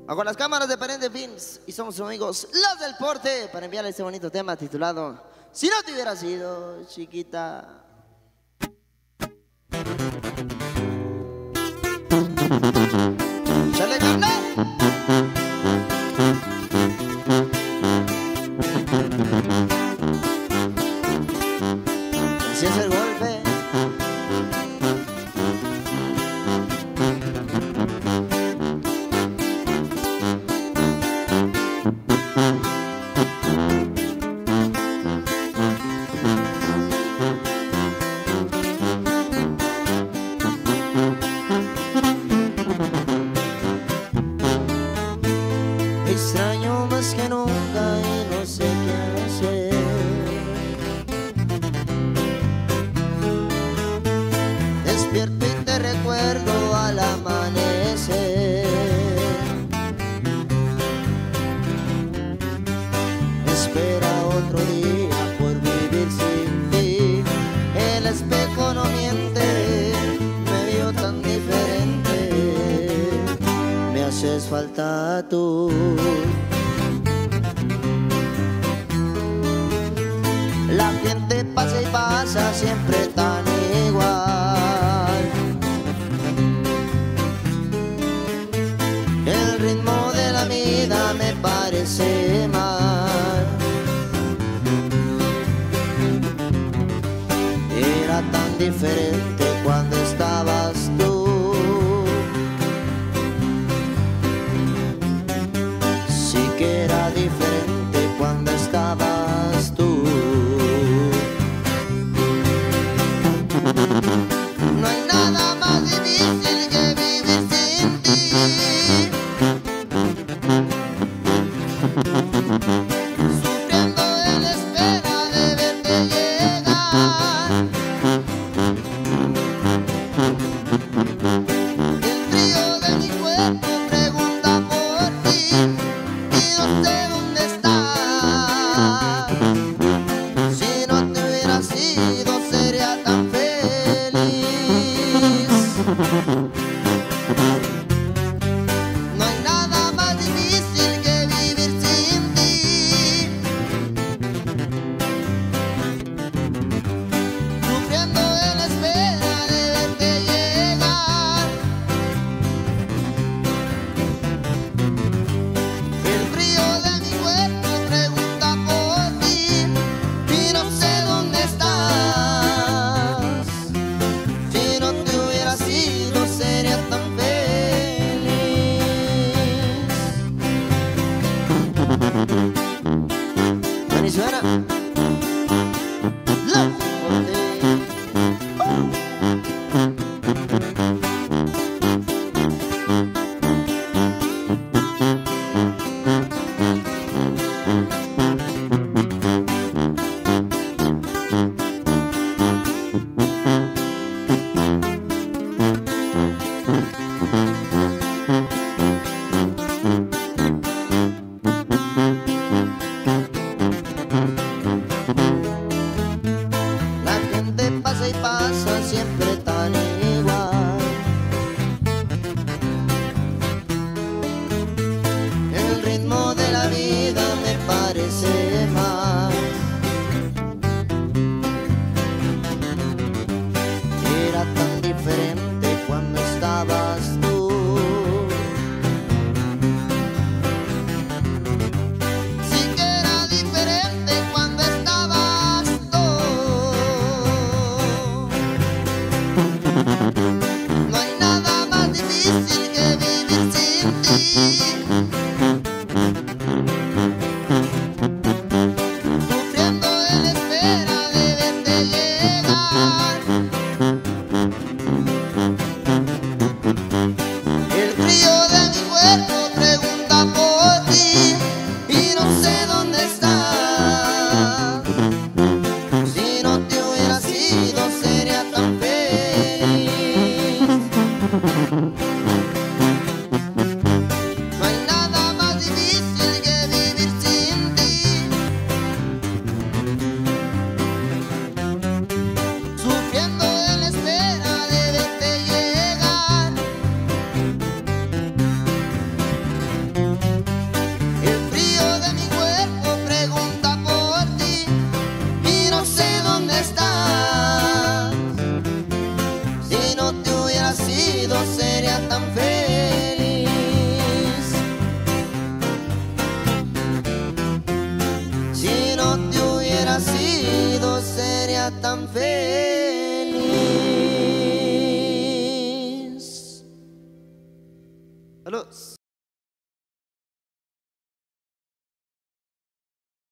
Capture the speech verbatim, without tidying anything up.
Con las cámaras de Parente Films y somos sus amigos Los del Porte para enviarle este bonito tema titulado Si no te hubiera sido chiquita. ¡Chale, carnal! Así es el golpe. Extraño más que nunca y no sé qué hacer. Despierto y te recuerdo al amanecer. Espera otro día por vivir sin ti. El espejo no miente, me vio tan diferente. Me haces falta tú. La gente pasa y pasa siempre tan igual. El ritmo de la vida me parece mal. Era tan diferente cuando estabas tú. Sí que era diferente cuando estabas tú. No hay nada más difícil que vivir sin ti. Sufriendo en la espera de verte llegar. El frío de mi cuerpo pregunta por ti y no sé dónde era tan feliz. Saludos.